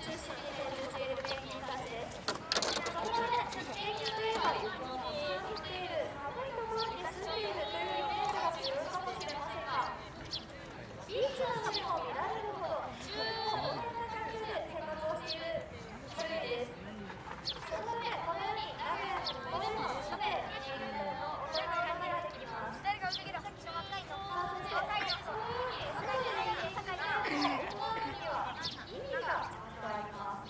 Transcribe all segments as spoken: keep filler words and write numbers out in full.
出身に定住しているペンギンたちです。ところで、ペンギンといえば陸に生きている寒いところに住んでいるというイメージが強いかもしれませんが、ビーチなどにも見られるほど地球の温暖な環境で生活をしている種類です。そのため、このように名古屋のこのような場所で人間のお声が考えられてきます。 誰が泳げる？さっきの若いの。 さあ、そして、このように世界で大きい世界の大きいには意味があります。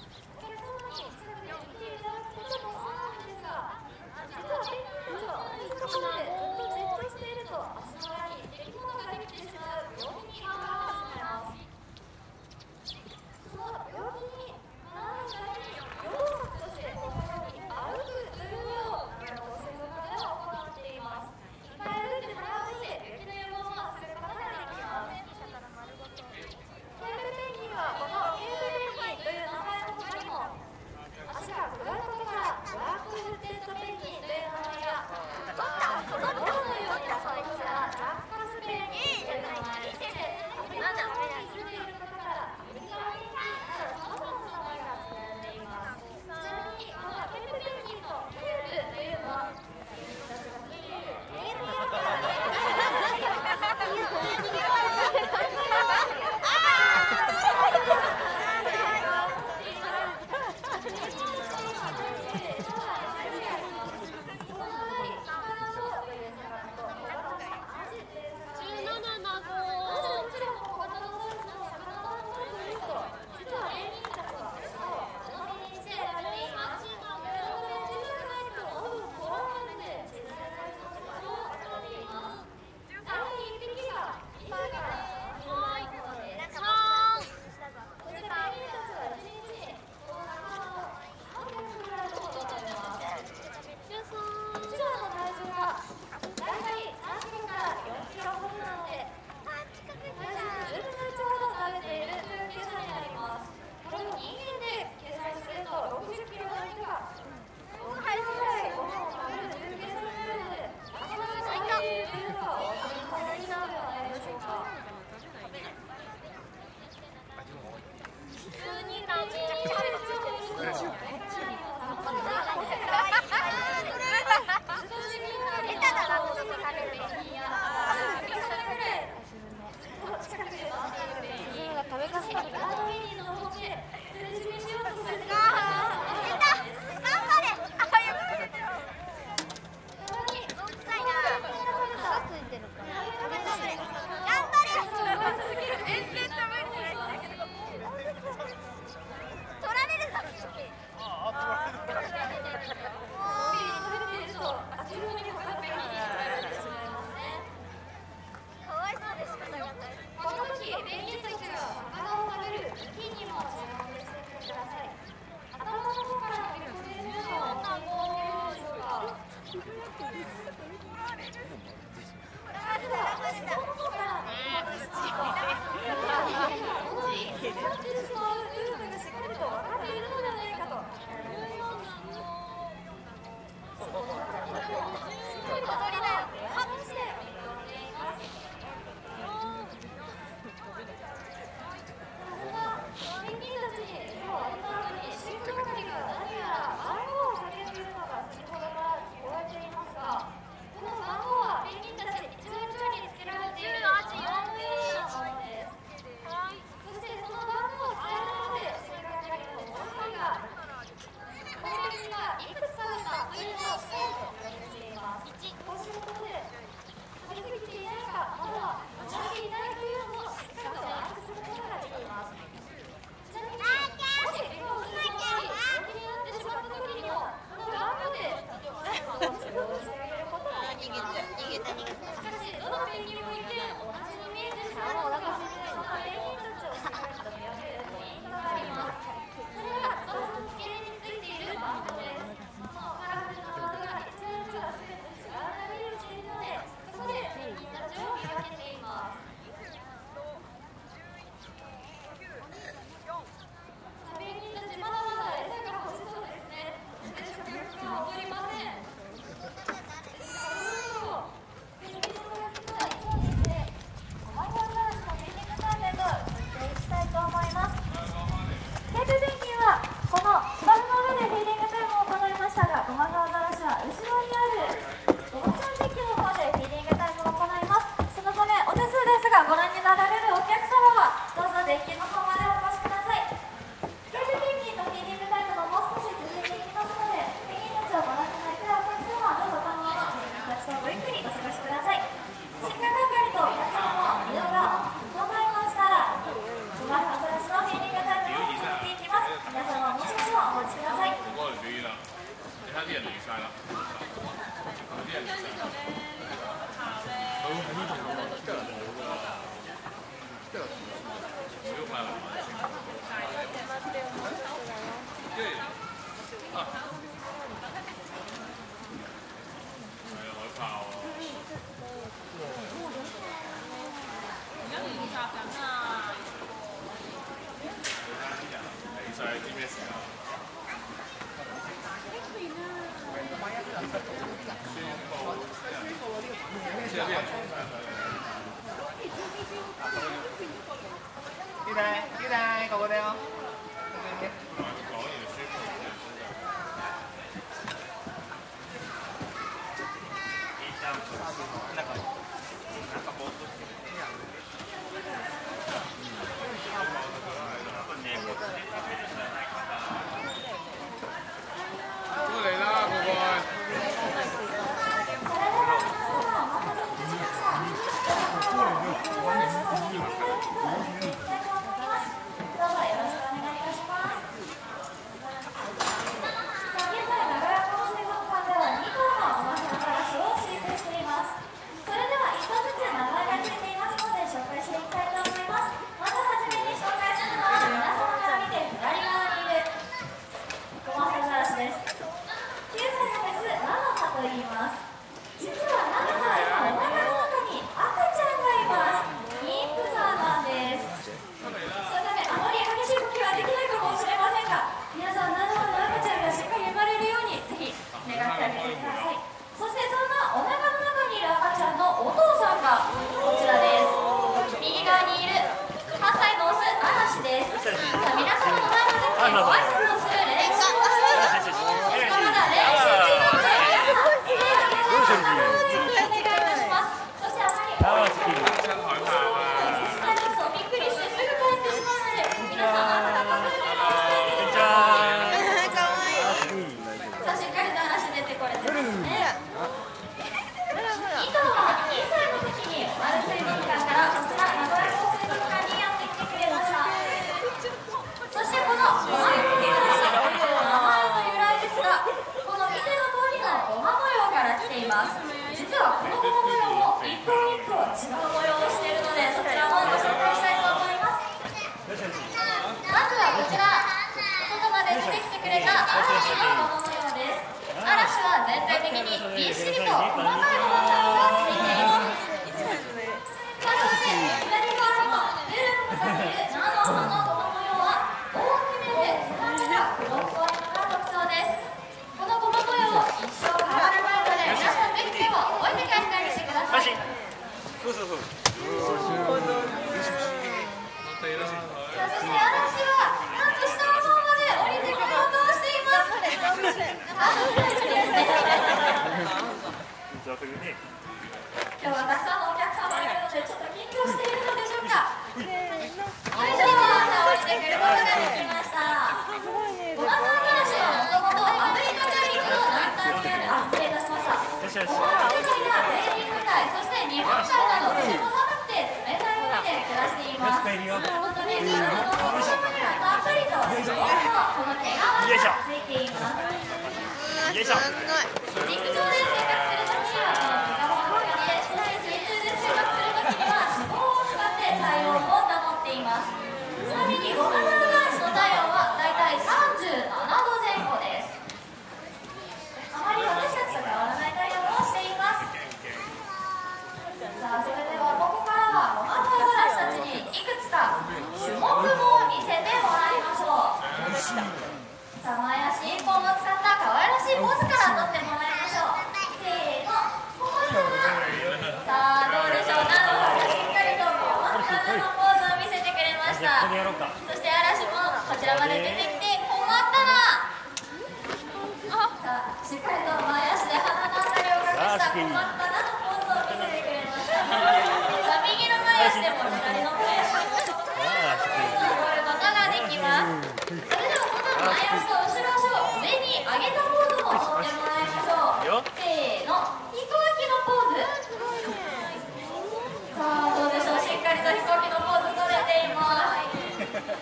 人離晒啦，有啲人離晒。佢喺呢度冇㗎，少快啦。因為啊，係啊，海豹啊。而家練習緊啊！啲人離晒，知咩事啊？ 呢台呢台ここだよ。 都嚟啦，個個。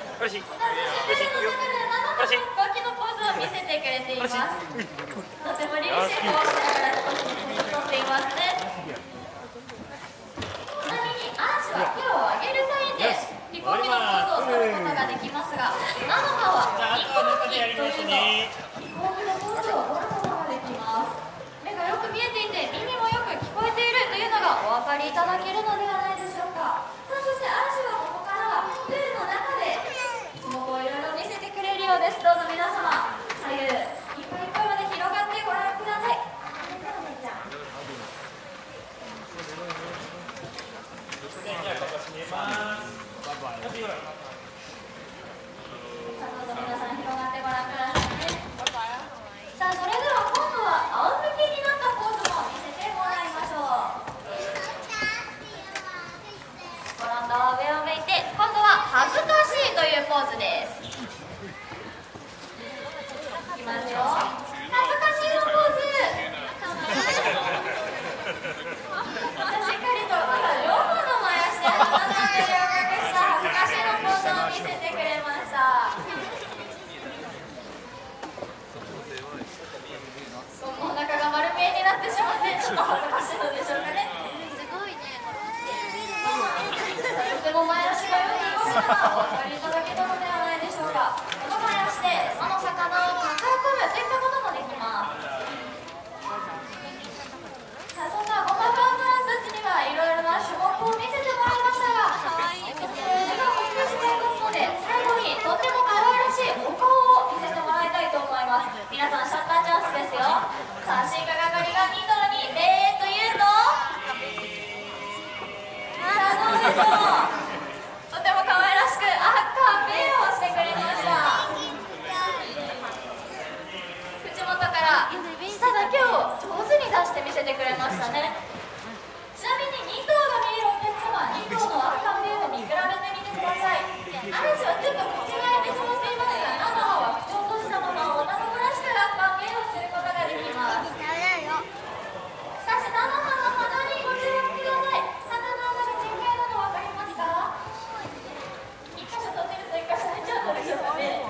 とても菜の葉はニコロニというの飛行機のポーズを取ることができます。目がよく見えていて耳もよく聞こえているというのがお分かりいただけるのではないでしょうか。さあそして嵐はここからはプールの中で種目をいろいろ見せてくれるようです。どうぞ皆様左右いっぱいいっぱいまで広がってご覧ください。さあどうぞ皆さん広がってご覧くださいね。さあそれでは今度は仰向けになったポーズも見せてもらいましょう。ご覧の上を向いて今度は恥ずかしいというポーズです。いきますよ。恥ずかしいのポーズ。しっかりとまだ両方の前足で鼻の上で恥ずかしいのポーズを見せてくれました。お腹が丸見えになってしまってちょっと恥ずかしいのでしょうかね。すごいね。とても前足がよく動くのがお分かりいただけたのではないでしょうか。この前足でその魚を抱え込むといったこともできます。さあそんなゴマパンダランたちにはいろいろな種目を見せてもらいましたが、時間も少しありますので最後にとっても可愛らしいお顔を見せてもらいたいと思います。皆さんシャッターチャンスですよ。さあシンカ係がニトロにレーと言うとさあどうでしょう。とても可愛らしく赤ベーをしてくれました。口元から舌だけを上手に出して見せてくれましたね。ちなみにに頭が見えるお客様、に頭の赤ベーを見比べてみてください。嵐はちょっと口が開いてしまっていますが、菜の葉は口を閉じたまま女の子らしく赤ベーをすることができます。しかし菜の葉の鼻にご注目ください。鼻の穴が全開なの分かりますか？一箇所閉じると一箇所開いちゃうのでしょうかね。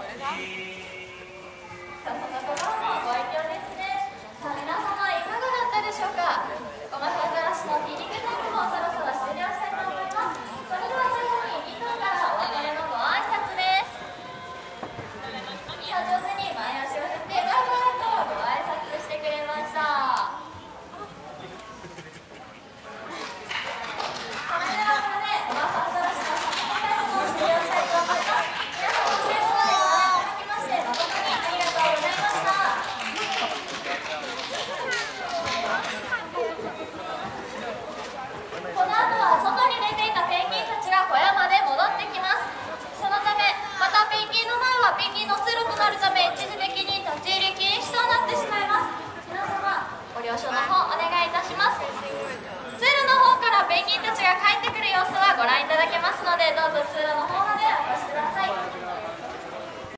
さあそんなところもご愛嬌ですね。さあ皆様いかがだったでしょうか。ゴマフアザラシのフィーリングタイムもそろそろ終了したいと思います。それでは最後にに頭からお別れのご挨拶です。さあ上手に前足を振ってバイバイとご挨拶してくれました。それではこれでゴマフアザラシのサポートタイムも終了したいと思います。皆様最後までご覧いただきまして誠にありがとうございました。この後は外に出ていたペンギンたちが小屋まで戻ってきます。そのためまたペンギンの前はペンギンの通路となるため一時的に立ち入り禁止となってしまいます。皆様ご了承の方